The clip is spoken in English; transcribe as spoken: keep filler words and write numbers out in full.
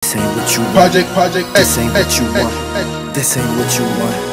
This ain't what you want. Project, project, This ain't what X, you X, want. X. This ain't what you want.